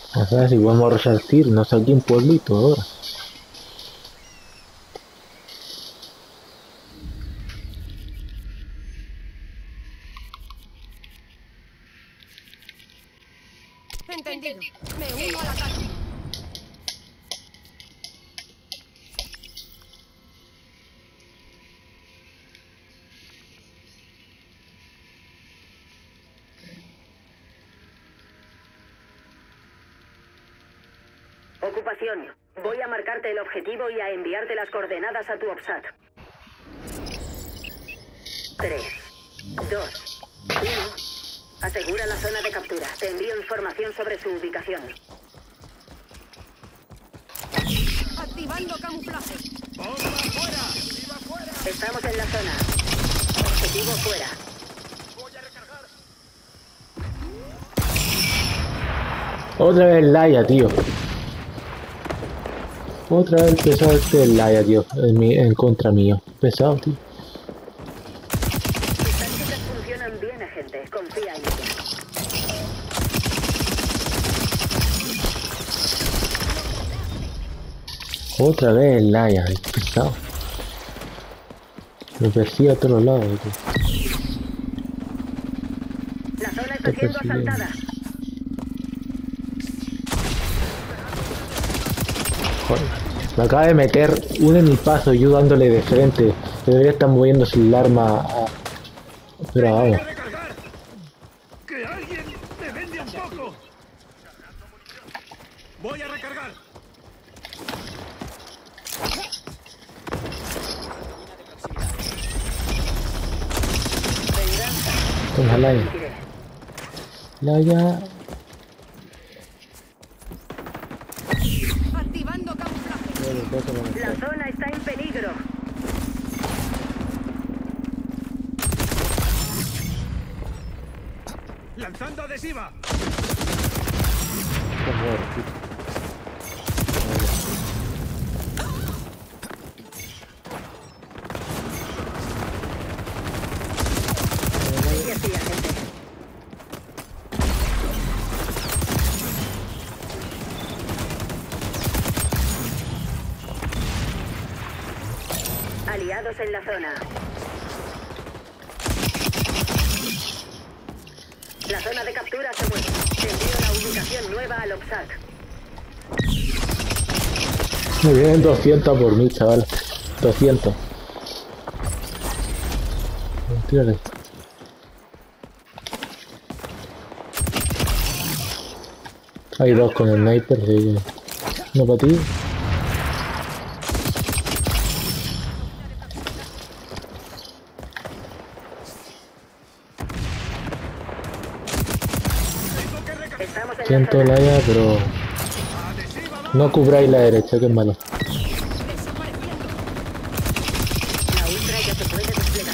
O sea, si vamos a resartir, no sé aquí un pueblito ahora. Entendido. Me uno al ataque. Ocupación. Voy a marcarte el objetivo y a enviarte las coordenadas a tu OPSAT. 3, 2, 1. Asegura la zona de captura. Te envío información sobre su ubicación. Activando camuflaje. ¡Bomba fuera! ¡Viva fuera! Estamos en la zona. Objetivo fuera. ¡Voy a recargar! Otra vez Laia, tío. Otra vez pesado este Laia, tío. En contra mío. Pesado, tío. Tus tácticas funcionan bien, agente. Confía en ellas. Otra vez Laia, es pesado. Me persigue a todos lados, tío. La zona Está está siendo persiguiendo. asaltada. Joder. Me acaba de meter un en mi paso y yo dándole de frente. Debería estar moviéndose el arma a... Pero ¡Hay vamos. que recargar! ¡Que alguien me vende un poco! ¡Voy a recargar! Venganza. Toma Laia. Tiré. Laia. Activando camuflaje. La zona está en peligro. ¡Lanzando adhesiva! Sigue así, agente. Aliados en la zona. La zona de captura se mueve. Te envío la ubicación nueva al OPSAT. Me vienen 200 por mí, chaval. 200. Tírale. Hay dos con el sniper, sí. Uno para ti. ¡Tengo que recargar! Estamos en la Siento zona. Laia, pero ¡Adhesiva va! no cubráis la derecha, que es malo. Desapareciendo. La ultra ya se puede desplegar.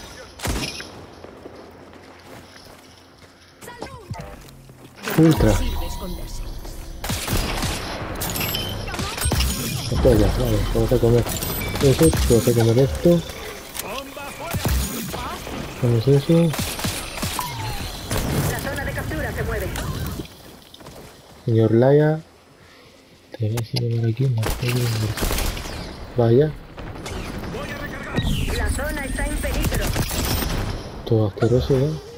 Ultra. Sirve esconderse. Esto ya, vale, vamos a comer eso, vamos a comer esto, ¡Bomba fuera! hacemos eso, La zona de captura se mueve. señor Laia, te voy a decir por aquí, no, vaya, ¡Voy a recargar! La zona está en peligro. todo asqueroso, ¿no?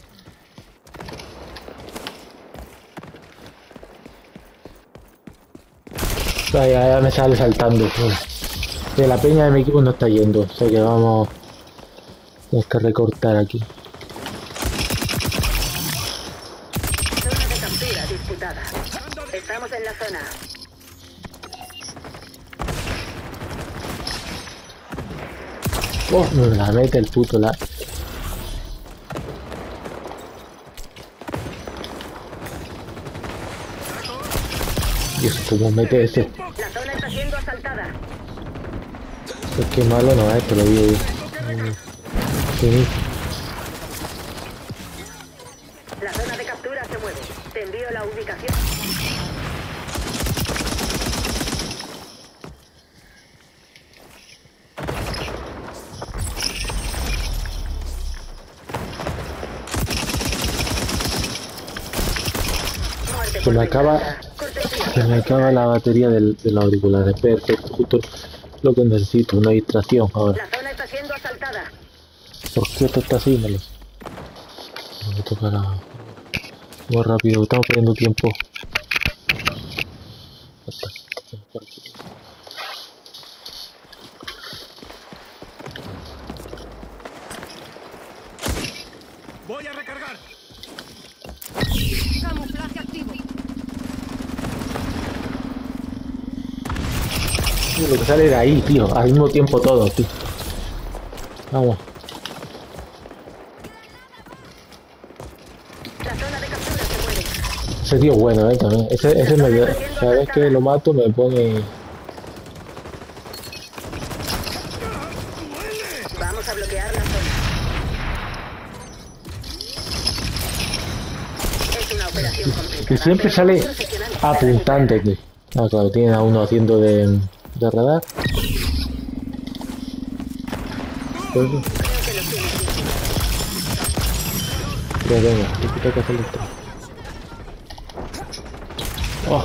Ya me sale saltando, bueno. Que la peña de mi equipo no está yendo, o sea que vamos, tenemos que recortar aquí. Zona de captura disputada. Estamos en la zona. Oh, me la mete el puto la... Dios, cómo mete ese. La zona está siendo asaltada. Es que malo no es, te lo digo yo. Sí, La zona de captura se mueve. Te envío la ubicación. Muerte se por me acaba... venganza. Se me acaba la batería de los auriculares. Perfecto, justo lo que necesito, una distracción ahora. La zona está siendo asaltada. ¿Por qué esto está así? Me tocará muy rápido, estamos perdiendo tiempo. Voy a recargar. Camuflaje activo. Tío, lo que sale de ahí, tío, al mismo tiempo todo, tío. Vamos. La zona de captura se mueve. Ese tío es bueno, también. Ese me ayuda. Cada vez que lo mato me pone... Vamos a bloquear la zona. Es una operación complicada. Que siempre sale apuntante, tío. Ah, claro, tienen a uno haciendo de radar. Pues, Creo que los tiene. pero venga, tengo que hacer esto. Oh.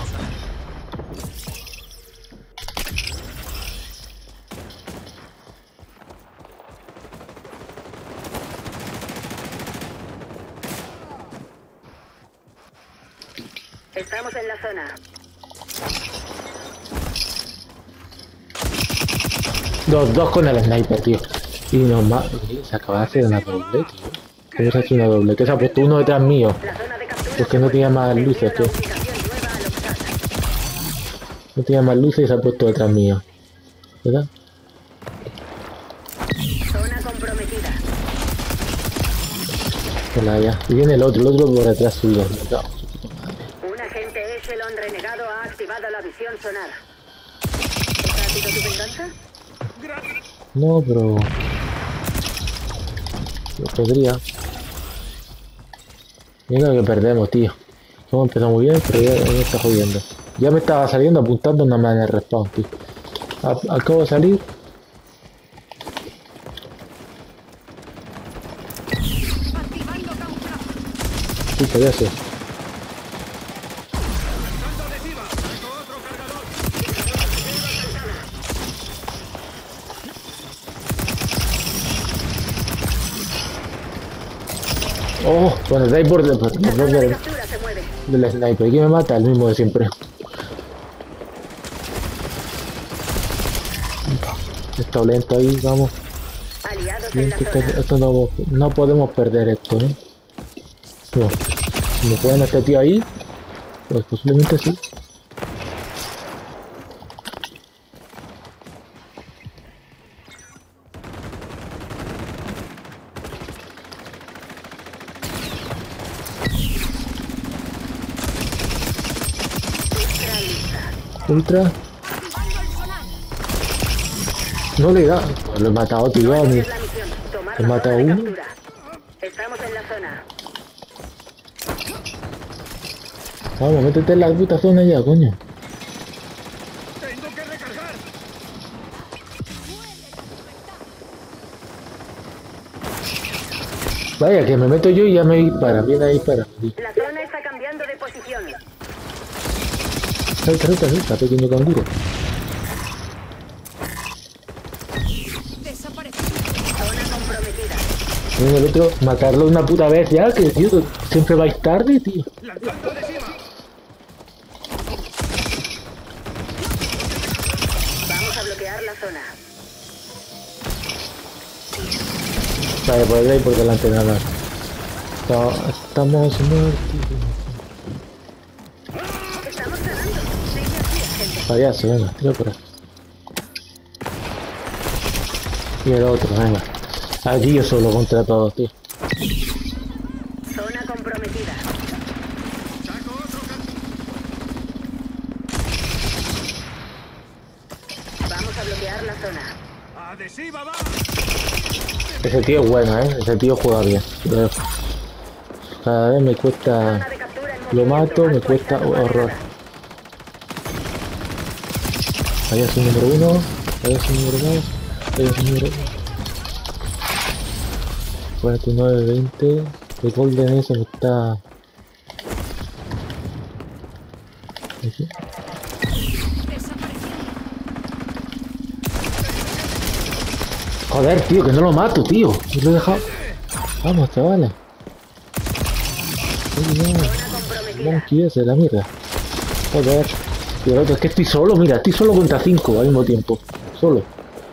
Estamos en la zona. Dos con el sniper, tío. Y normal, se acaba de hacer una doble, tío. ¿Cómo se ha hecho una doble? Que se ha puesto uno detrás mío. La zona de captura Porque no tenía más luces, que ubicación nueva al obstáculo. no tenía más luces y se ha puesto detrás mío. ¿Verdad? Zona comprometida. Pues nada, ya. Y viene el otro por detrás suyo. No. Un agente Echelon renegado ha activado la visión sonar. ¿Esta ha sido tu venganza? No, pero... Yo podría. Mira que perdemos, tío. Hemos empezado muy bien, pero ya me está jodiendo. Ya me estaba saliendo apuntando nada más en el respawn, tío. Acabo de salir. Activando camuflaje. Sí, podía ser. Lanzando adhesiva. Tengo otro cargador. Oh, bueno, de ahí por La zona de del captura se mueve. sniper. ¿Y quién me mata? El mismo de siempre. Está lento ahí, vamos. Aliados en Bien, la que zona. esto no podemos perder esto, ¿eh? No. Si me pueden a este tío ahí, pues posiblemente sí. Ultra. Activando el sonar. No le da. Pues lo he matado, tío. A mí. Es la misión. Tomar He la matado zona de uno. captura. Estamos en la zona. Vamos, métete en la puta zona ya, coño. Tengo que recargar. Vaya, que me meto yo y ya me dispara. Viene a disparar. La zona está cambiando de posición. Salta, pequeño canguro. Desaparecido. Zona comprometida. Viene el otro, matarlo una puta vez ya, que tío, siempre vais tarde, tío. Lanzando adhesiva. Vamos a bloquear la zona. Vale, por ahí por delante nada más. Estamos muertos. Estamos ganando. Sigue así, agente. Payaso, venga, tira por ahí. Y el otro, venga. Aquí yo solo contra todos, tío. Zona comprometida. Saco otro Vamos a bloquear la zona. adhesiva va. Ese tío es bueno, Ese tío juega bien. Pero cada vez me cuesta... Zona de captura en Lo movimiento. mato, me cuesta Actualizando horror. coordenadas. Payaso número 1, payaso número 2, payaso número 49, 20. El golden ese me está... Aquí. Joder, tío, que no lo mato, tío. Yo lo he dejado. Vamos, chavales. Monkey ese, la mierda. Joder. Y el otro, es que estoy solo, mira, estoy solo contra 5 al mismo tiempo. Solo.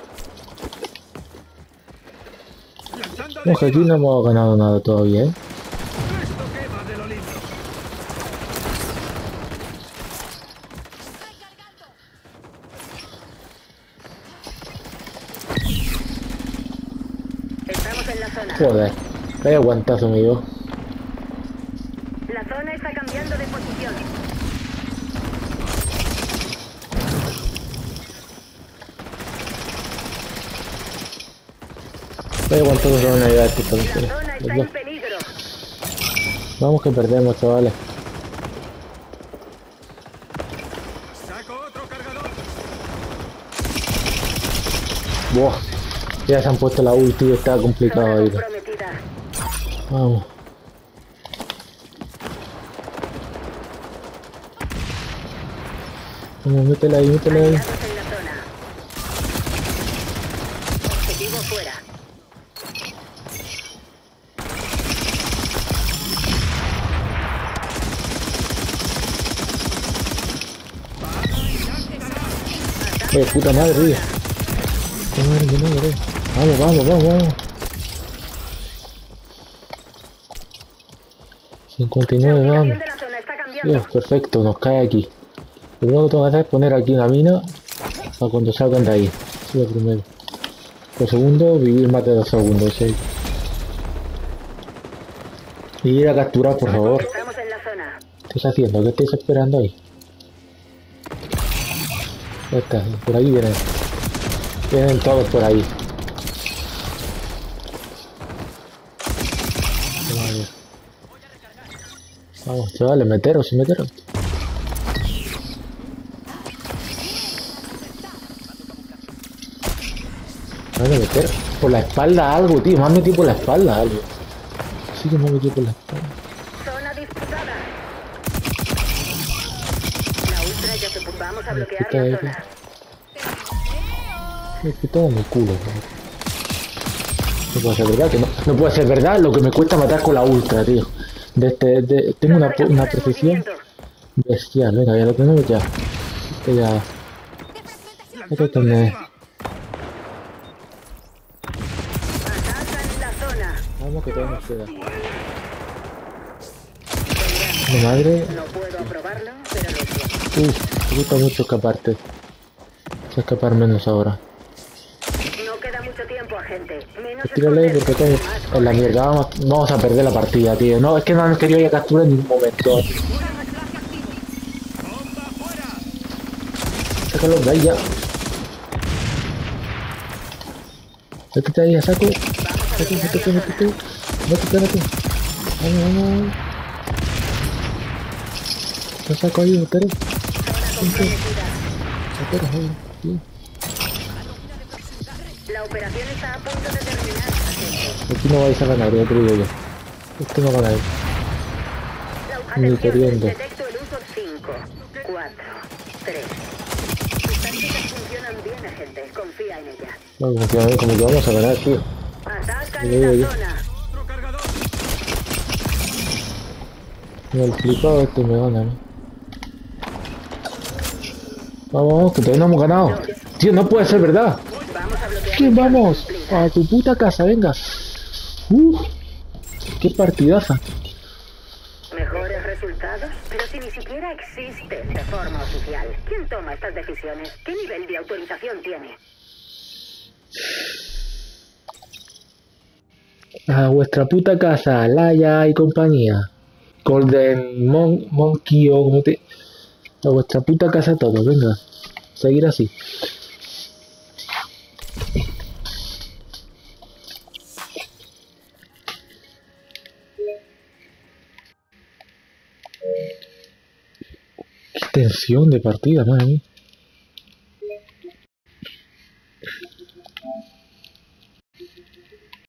No, que aquí no hemos ganado nada todavía, ¿eh? Esto quema de lo lindo. Estamos en la zona. Joder. Vaya guantazo, amigo. La zona está cambiando de posición. Vaya guantazo se van a llevar estos La tontos. zona está Los en dos. peligro. Vamos que perdemos, chavales. Saco otro cargador. Buah. Ya se han puesto la ulti y está complicado Zona ahí. comprometida. Vamos. Vamos, métela ahí, métela ahí. Aliados en la zona. Objetivo fuera. Puta madre, tío. Puta madre, qué madre. Vamos, vamos, vamos, vamos. 59, La vamos. ubicación de la zona está cambiando. Dios, perfecto, nos cae aquí. Lo primero que tengo que hacer es poner aquí una mina para cuando salgan de ahí. Eso es lo primero. Lo segundo, vivir más de 2 segundos, sí. Y ir a capturar, por favor. Estamos en la zona. ¿Qué estás haciendo? ¿Qué estáis esperando ahí? Ya está, por ahí vienen. Vienen todos por ahí. Vale. Vamos, chavales, meteros y meteros. Me van a meter por la espalda algo, tío. Me han metido por la espalda algo. Sí que me han metido por la espalda. Zona disputada. La ultra ya se... Vamos a bloquear puta la esa. zona. Es que todo mi culo, bro. No puede ser verdad que no. No puede ser verdad lo que me cuesta matar con la ultra, tío. Tengo una Captura en precisión movimiento. bestial. Venga, ya lo tenemos ya. Esto ya. Esto también. Atacan la zona. Vamos que todavía nos queda. Mi madre. No puedo aprobarlo, pero lo siento. Me gusta mucho escaparte. Sé escapar menos ahora. No queda mucho tiempo, agente. Menos Tírale porque esconderse, tengo más en la mierda. Vamos a perder la partida, tío. No, es que no han querido ir a captura en ningún momento. Sácalo de ahí ya. Métete ahí a saco. Métete. Métete. Vamos, vamos. Te saco ahí, métete. Métete, tío. La operación está a punto de terminar, agente. Aquí no vais a ganar, ya te lo digo yo. Esto no gana. Ni Atención, queriendo. detecto el uso 5, 4, 3. Sus tácticas funcionan bien, agente. Confía en ella. No, como que vamos a ganar, tío. Atacan Te lo digo la yo. zona. Otro cargador. Mira, el flipado este me gana, ¿no? Vamos, que todavía no hemos ganado. Tío, no puede ser verdad. Vamos a bloquear. ¿Qué vamos? A tu puta casa, venga. Qué partidaza. Mejores resultados, pero si ni siquiera existen de forma oficial. ¿Quién toma estas decisiones? ¿Qué nivel de autorización tiene? A vuestra puta casa, Laia y compañía. Golden Monkey o como te... A vuestra puta casa todos, venga. Seguir así. Qué tensión de partida, madre mía.